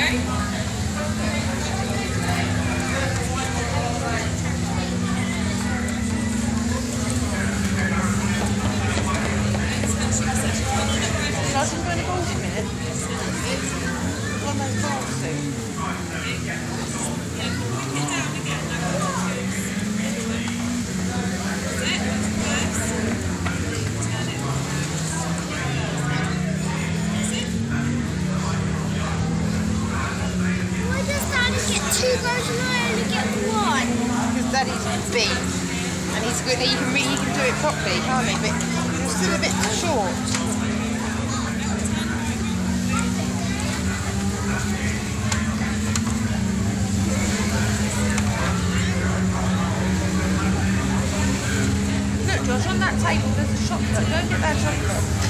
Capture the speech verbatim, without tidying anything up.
Doesn't go in a ball in a minute. One of those balls soon. Why does Daddy get two goals and I only get one? Because Daddy's big and he's good. He can, he can do it properly, can't he? But you're still a bit short. Look, Josh, on that table there's a chocolate. Go and get that chocolate.